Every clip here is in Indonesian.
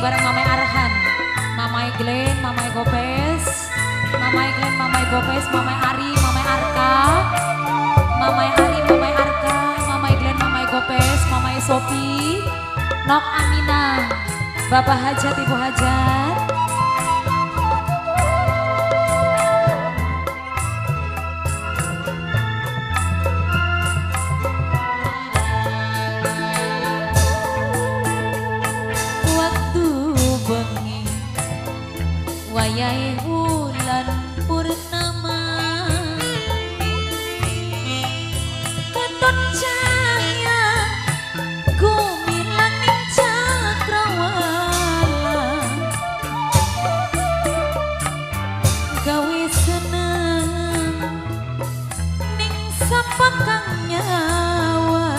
bareng Mamai Arhan, Mamai Glenn, Mamai Gopes, Mamai Glenn, Mamai Gopes, Mamai Ari, Mamai Arka, Mamai Ari, Mamai Arka, Mamai Glenn, Mamai Gopes, Mamai Sopi, Nok Amina, Bapak Hajat, Ibu Hajat. Wayahe wulan purnama ketut cahya gumilang ning cakrawala gawe seneng ning sapakang nyawa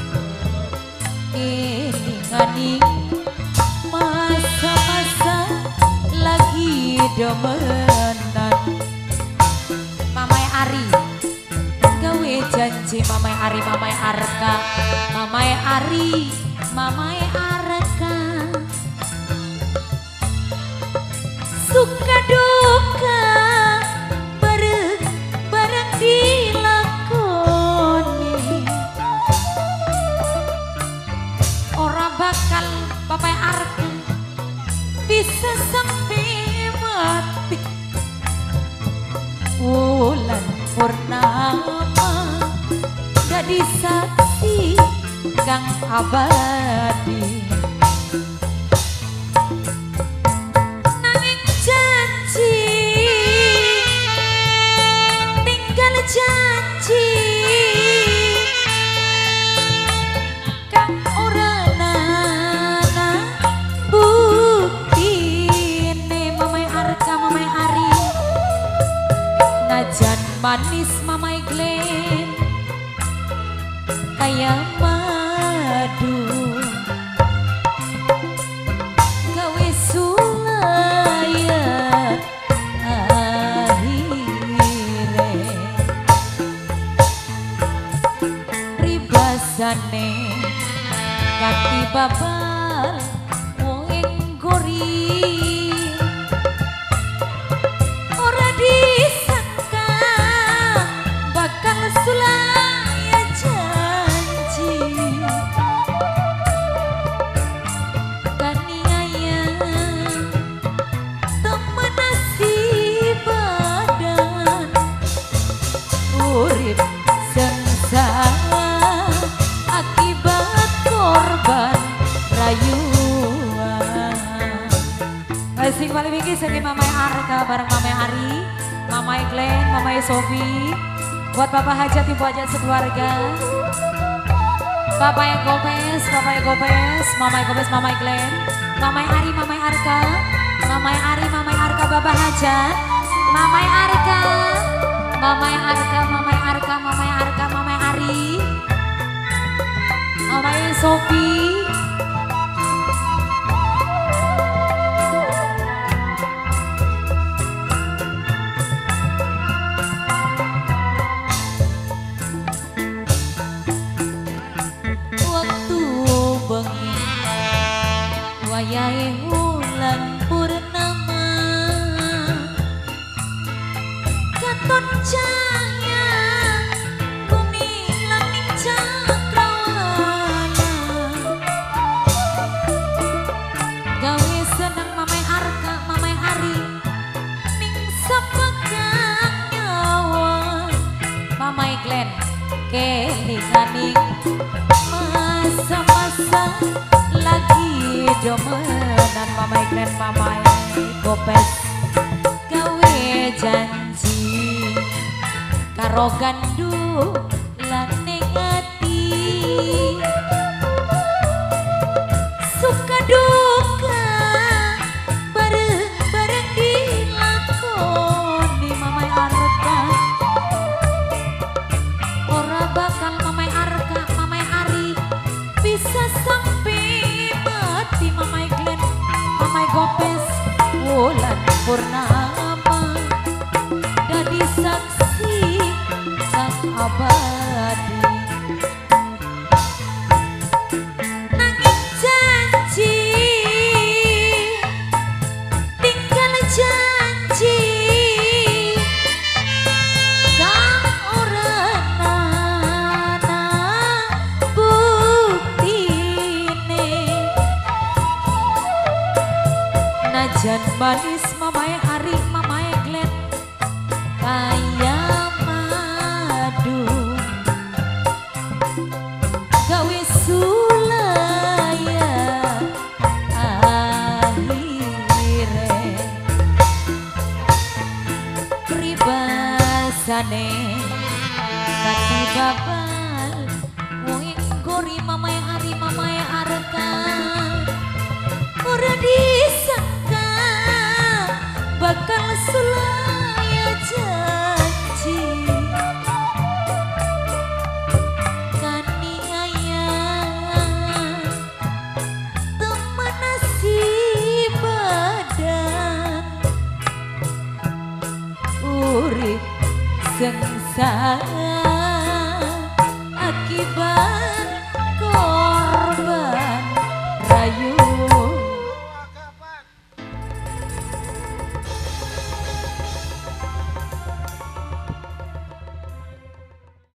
elinganing masa-masa lagi demenan. Mamai Ari gawe janji, Mamai Ari, Mamai Arka, Mamai Ari, Mamai Arka, suka duka bareng dilakoni ora bakal Papai Arka bisa sampai mati. Wulan purnama jadi saksi kang abadi, nanging janji tinggal janji kang ora nana buktine. Mamai Arka, Mamai Ari, najan manis Mamai Glenn kayak madu gawe sulaya akhire pribasane kati babal wong gori ora disangka bakal sulaya janji kaniaya temen nasib badan urip sengsara akibat korban rayuan. sing paling tinggi sing Mamai Arka bareng Mamai Ari, Mamai Glenn, Mamai Sofi, buat Bapak Hajat, Ibu Hajat sekeluarga, Bapak yang Gopes, Bapak yang Gopes, Mamai Gopes, Mamai Glenn, Mamai Ari, Mamai Arka, Mamai Ari, Mamai Arka, Bapak Hajat, Mamai Arka, Mamai Arka, Mamai Arka, Mamai Arka, Mamai Ari, Mamai Sofi. Wayahe wulan purnama ketut cahya gumilang ning cakrawala gawe seneng Mamai Arka, Mamai Ari ning sapakang nyawa Mamai Glenn, kelinganing masa-masa lagi demenan. Mamai Glenn, Mamai Gopes gawe janji karo gandu lan ning ati suka duka bareng dilakoni. Mamai Arka ora bakal Mamai Arka, Mamai Ari bisa sampai mati. Mamai Glenn, Mamai Gopes, wulan purnama dadi saksi kang abadi, nanging janji manis Mamai Ari Mamai Glenn kaya madu gawe sulaya akhire pribasane kati babal wong gori Mamai Ari Mamai Arka ora disangka bakal sulaya janji kaniaya teman nasib badan urip sengsara